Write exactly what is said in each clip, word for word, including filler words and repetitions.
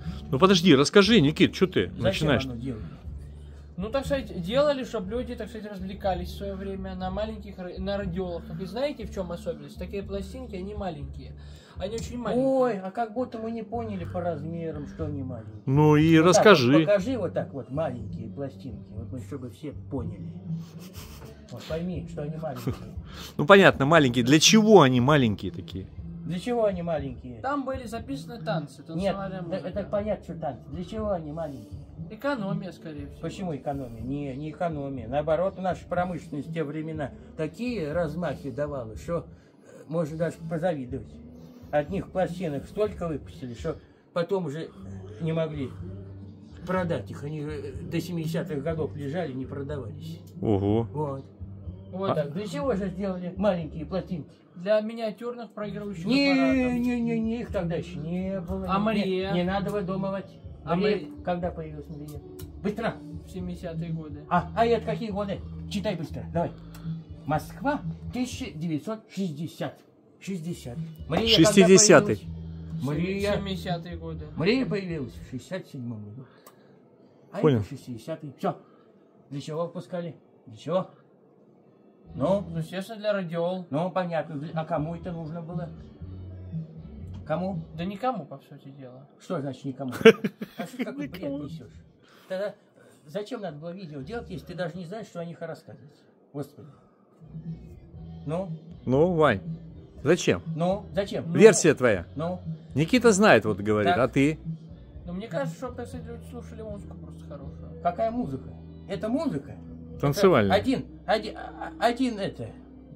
Ну подожди, расскажи, Никит, что ты Зачем начинаешь? оно делали? Ну, так сказать, делали, чтобы люди, так сказать, развлекались в свое время на маленьких, ра- на радиолах. И знаете, в чем особенность? Такие пластинки, они маленькие. Они очень маленькие. Ой, а как будто мы не поняли по размерам, что они маленькие. Ну и Вот так расскажи. вот покажи вот так вот маленькие пластинки, вот мы, чтобы все поняли. Вот пойми, что они маленькие. Ну понятно, маленькие. Для чего они маленькие такие? Для чего они маленькие? Там были записаны танцы, Нет, танцевали да, музыка. это понятно, что танцы. Для чего они маленькие? Экономия, скорее всего. Почему экономия? Не, не экономия. Наоборот, наша промышленность в те времена такие размахи давала, что э, можно даже позавидовать. Одних пластинок столько выпустили, что потом уже не могли продать их. Они э, до семидесятых годов лежали, не продавались. Ого. Вот. Вот Так, для чего же сделали маленькие пластинки? для миниатюрных проигрывающих Не, аппаратов. не, не, не, их тогда еще не было. А Не- Мария? Не, не надо выдумывать. А Мария, Мария? когда появилась Мария? Быстро. В семидесятые годы. А, а это какие годы? Читай быстро, давай. Москва, тысяча девятьсот шестьдесят. шестьдесят. Мария когда шестидесятый. появилась? Мария, семидесятые годы. Мария появилась в шестьдесят седьмом году. А Понял. это шестидесятый. Все. Для чего выпускали? Для чего? Ну, Ну, естественно, для радиол. ну, понятно. А кому это нужно было? Кому? Да никому, по сути дела. Что значит никому? А что какой бред несешь? Тогда зачем надо было видео делать, если ты даже не знаешь, что о них рассказывать? Господи. Ну, Ну, Вань, зачем? ну, зачем? Ну, Версия твоя. Ну, Никита знает, вот говорит, Так. а ты? Но мне кажется, что, так сказать, люди слушали музыку просто хорошую. какая музыка? Это музыка? Танцевальная. Это один, один, а- один это,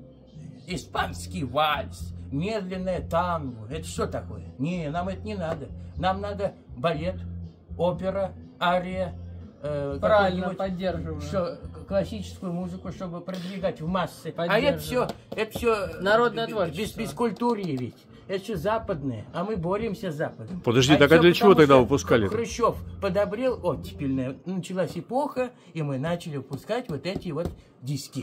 испанский вальс, медленное танго. Это что такое? Не, нам это не надо. Нам надо балет, опера, ария. э, Правильно, какой-нибудь, поддерживаю. что, классическую музыку, чтобы продвигать в массы. А Поддерживаю. это все, это все Народное без, творчество. бескультурье ведь. Это все западное, а мы боремся с Западом. Подожди, так а всё для чего потому, тогда что выпускали-то? Хрущев подобрел, оттепельная, началась эпоха, и мы начали выпускать вот эти вот диски.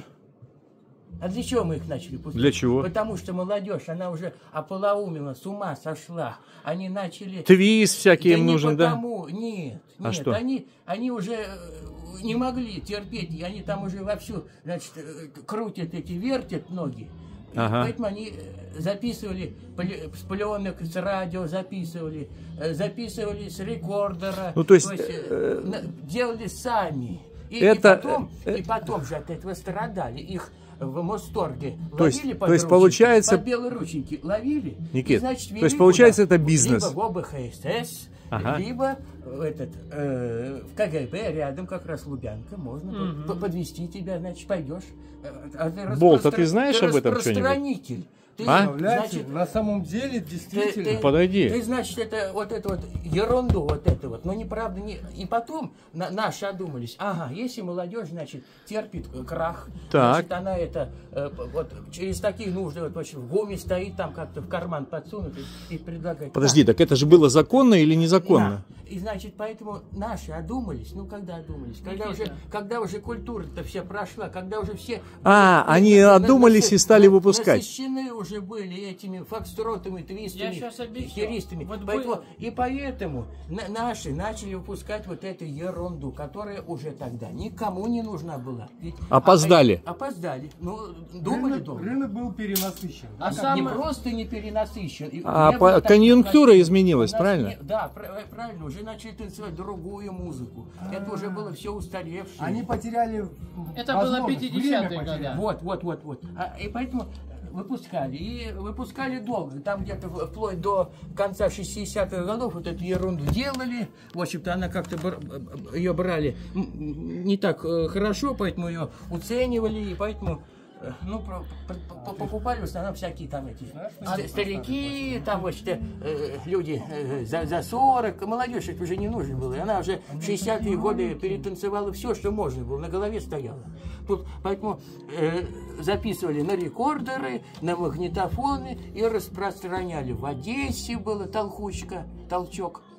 А для чего мы их начали пускать? Для чего? Потому что молодежь, она уже ополоумела, с ума сошла. Они начали... Твист всякий Да им не нужен, да? потому, нет, А нет, что? Они, они уже э, не могли терпеть, и они там уже вовсю, значит, э, крутят эти, вертят ноги. И Ага. Поэтому они э, записывали поли- с пленок, с радио записывали, э, записывали с рекордера. Ну, то есть, э, э, на- делали сами. И, это, и, потом, э, и потом же от этого страдали. Их в Мосторге То есть- ловили под то есть рученьки, получается- под белые рученьки ловили. Никит, и, значит, то вели есть получается, куда? это бизнес. Либо в О Б Х С С, Ага. либо в, этот, э, в К Г Б, рядом как раз Лубянка, можно Мгм. по- подвести тебя, значит, пойдешь. Э, А ты Болт, а распростра- ты знаешь об этом что-нибудь? распространитель. Ты, А? Представляете, значит, на самом деле, ты, действительно... ты- Подойди. ты, значит, это вот это вот ерунду, вот это вот, но неправда не. И потом на, наши одумались. Ага, если молодежь, значит, терпит э, крах, Так. значит, она это э, вот через такие нужды, вот очень в гуме стоит, там как-то в карман подсунут и, и предлагает. Подожди, так это же было законно или незаконно? Да. И значит, поэтому наши одумались, ну когда одумались, когда Никита. уже, когда уже культура-то вся прошла, когда уже все... А, на- они на- одумались и стали выпускать. Насыщены уже были этими фокстротами, твистами, Я щас объясню. херистами. Вот Поэтому, вы- И поэтому на- наши начали выпускать вот эту ерунду, которая уже тогда никому не нужна была. Ведь- Опоздали. а- опоздали. Ну, думали Рынок, долго. рынок был перенасыщен. А Не самое- просто не перенасыщен. и А не по- было таких конъюнктура пластинок. изменилась, У нас правильно? не- Да, пр- правильно. Уже начали танцевать другую музыку. Это уже было все устаревшее. Они потеряли Это было возможность, пятидесятые время годы. потеряли. Вот, вот, вот, вот. А, и поэтому выпускали. И выпускали долго. Там где-то в- вплоть до конца шестидесятых годов вот эту ерунду делали. В общем-то, она как-то бр- ее брали м, не так э, хорошо, поэтому ее уценивали, и поэтому э, ну, про- по- по- покупали в основном всякие там эти ст- старики, там вот э, люди э, за, за сорок. Молодежь это уже не нужно было. И она уже в шестидесятые годы перетанцевала все, что можно было, на голове стояла. Тут, поэтому э, записывали на рекордеры, на магнитофоны и распространяли. В Одессе была толкучка, толчок.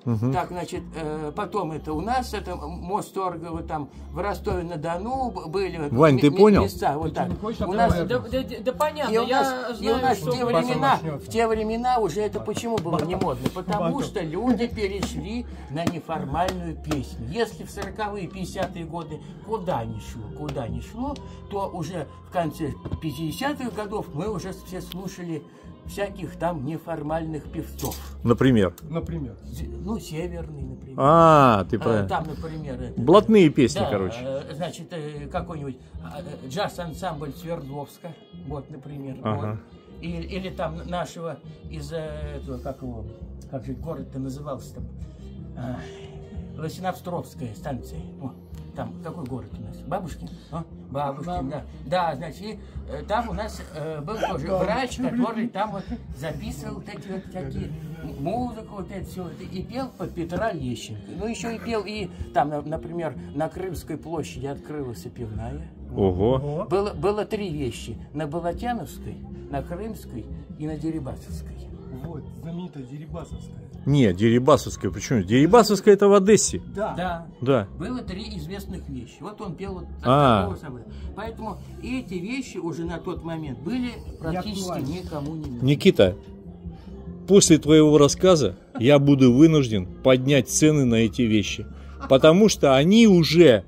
Мгм. Так, значит, э, потом это у нас, это мост Торгово, там в Ростове-на-Дону б- были вот Вань, ме- ты ме- понял? места, вот Ты так. не хочешь У нас, открывать? Да, да- да понятно, и у я нас, и у знаю, нас что в те вы- времена, начнется. в те времена уже это почему было не модно? Потому что люди перешли на неформальную песню. Если в сороковые, пятидесятые годы куда ни шло, куда ни шло, то уже в конце пятидесятых годов мы уже все слушали всяких там неформальных певцов. Например. Например. Зе- Ну, северный, например. А, ты А, про... Там, например, это, Блатные песни, да, короче. э, значит, э, какой-нибудь а, э, джаз-ансамбль Свердловска, вот, например. Ага. Вот. Или, или там нашего из э, этого, как его, как же город-то назывался там, а, Лосиновстровская станция. О, там какой город у нас? Бабушкин? А? Бабушкин, да. Да, значит, и, э, там у нас э, был тоже врач, который там вот записывал вот эти вот всякие м- музыку, вот это все, и пел под Петра Лещенко. Ну, еще и пел, и там, на- например, на Крымской площади открылась и пивная. Ого. Было, было три вещи. На Болотяновской, на Крымской и на Дерибасовской. Вот, знаменитая Дерибасовская. Не, Дерибасовская. Почему? Дерибасовская это в Одессе. Да. Да. Да. Было три известных вещи. Вот он пел вот А. такого самого. Поэтому эти вещи уже на тот момент были практически актуальны. никому не нужны. Никита, после твоего рассказа я буду вынужден поднять цены на эти вещи. Потому что они уже...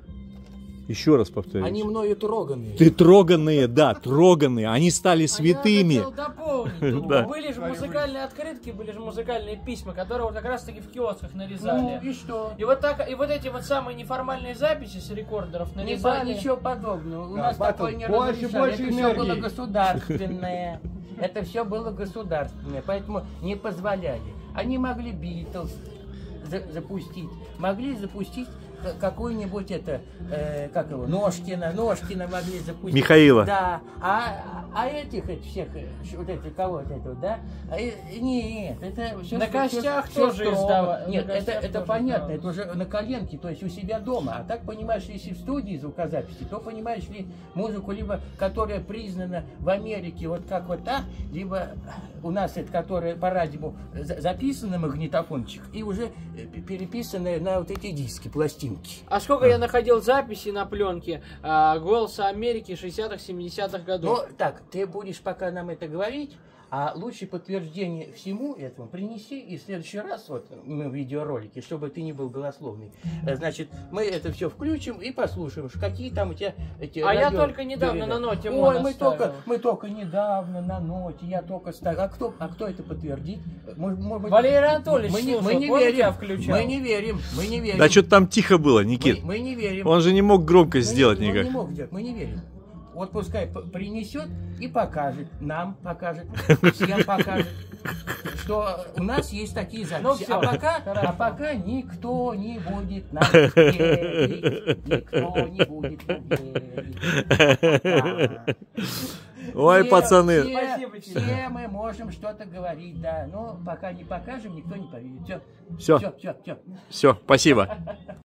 Еще раз повторюсь. Они мною троганные. Ты троганные, да, троганные. Они стали А я святыми. хотел дополнить тут. Да. Были же музыкальные открытки, были же музыкальные письма, которые вот как раз таки в киосках Ну нарезали. и что? И вот так, и вот эти вот самые неформальные записи с рекордеров Не по- нарезали. ничего подобного. У Да, нас потом такое не больше, разрешали. больше Это все было энергии. государственное. Это все было государственное. Поэтому не позволяли. Они могли Битлз за- запустить. Могли запустить к- какую-нибудь это, э, как его, Ножкина, Ножкина могли запустить. Михаила. Да, а, а этих это всех, э, ш- вот это, кого вот этого, да? А, э, нет, это все... На костях тоже издава- Нет, на это, костях это тоже понятно, издавалось. это уже на коленке, то есть у себя дома. А так, понимаешь, если в студии звукозаписи, то понимаешь ли музыку, либо которая признана в Америке вот как вот та, либо у нас это, которая по радио за- записана на магнитофончик и уже э, п- переписанная на вот эти диски, пластинки. А сколько я находил записей на пленке а, «Голоса Америки» шестидесятых, семидесятых Ну, годов. так, ты будешь пока нам это говорить, а лучше подтверждение всему этому принеси, и в следующий раз, вот мы в видеоролике, чтобы ты не был голословный, э, значит, мы это все включим и послушаем, ш- какие там у тебя эти А я радио- только недавно переда- на ноте Ой, моно мы ставил. только, мы только недавно на ноте, я только ставил. А кто, а кто это подтвердит? Может, может быть, Валерий Анатольевич мы не, слушал, мы не помните, верим, я включал? мы не верим, мы не верим. Да что-то там тихо было, Никит. мы, мы не верим. Он же не мог громкость Мы не- сделать он никак. не мог сделать, мы не верим. Вот пускай п- принесет и покажет, нам покажет, всем покажет, что у нас есть такие записи. Ну, всё, а, пока, хорошо. а пока никто не будет нам верить. Никто не будет нам верить. Да. Ой, Все- пацаны. Все, Спасибо тебе. все мы можем что-то говорить, да. Но пока не покажем, никто не поверит. Все, Все, все, все, все. все, спасибо.